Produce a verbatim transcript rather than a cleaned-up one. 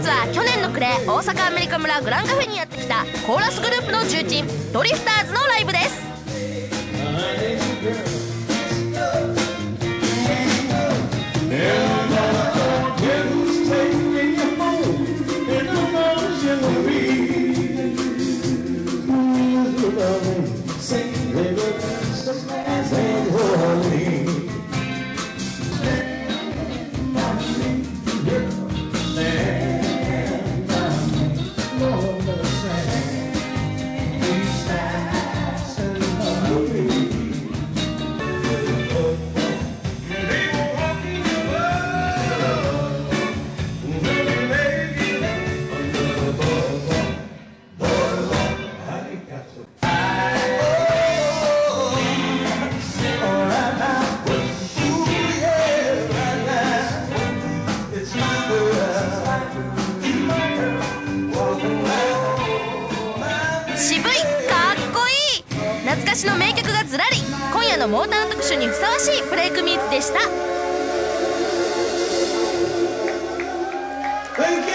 日は去年の暮れ大阪アメリカ村グランカフェにやってきたコーラスグループの重鎮ドリフターズのライブです。渋い、かっこいい、懐かしの名曲がずらり。今夜のモータウン特集にふさわしいブレイクミーツでした。